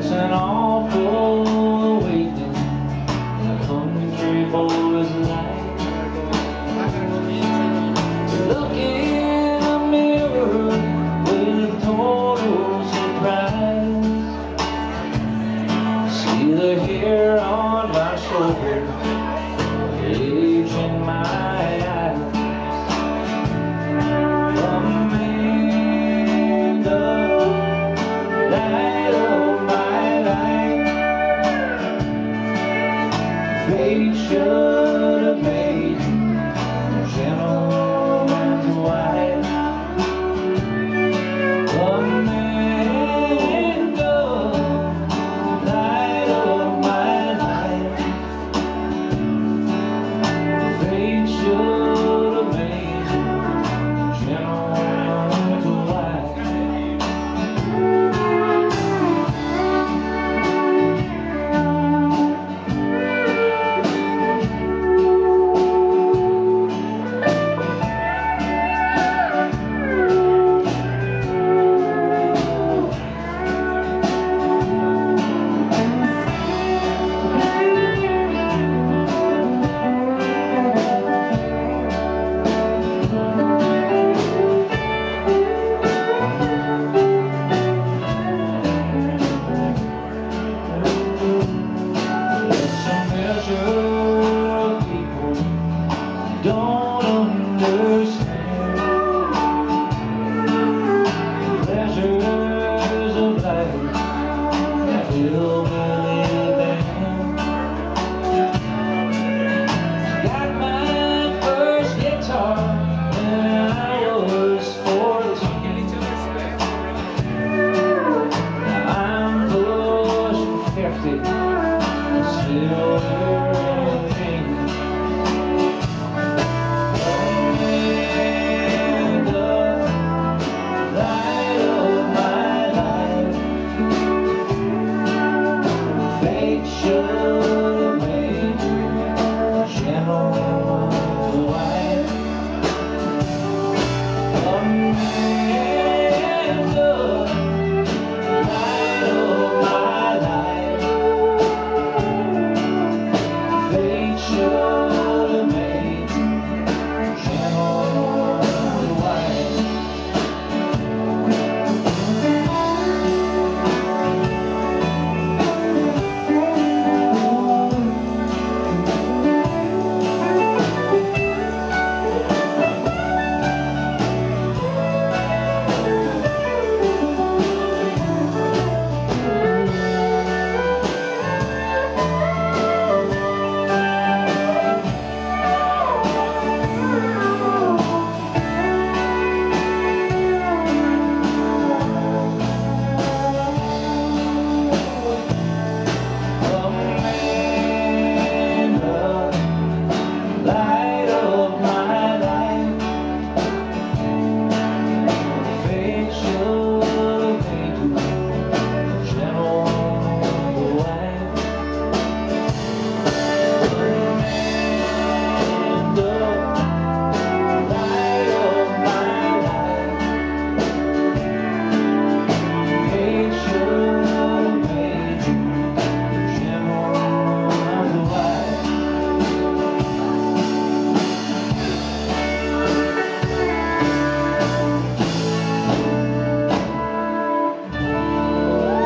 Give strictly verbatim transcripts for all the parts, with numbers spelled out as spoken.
It's an awful awakening in a country boy's life. Look in a mirror with total surprise. See the hair on my shoulder, age in my eyes. Fate should have made you a gentleman's wife. Amanda, light of my life. Fate should have made you a gentleman's wife. Don't understand the pleasures of life that hillbilly band. Got my first guitar when I was fourteen. Now I'm pushing fifty and still wearing jeans.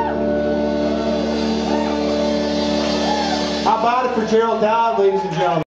How about it for Gerald Dowd, ladies and gentlemen?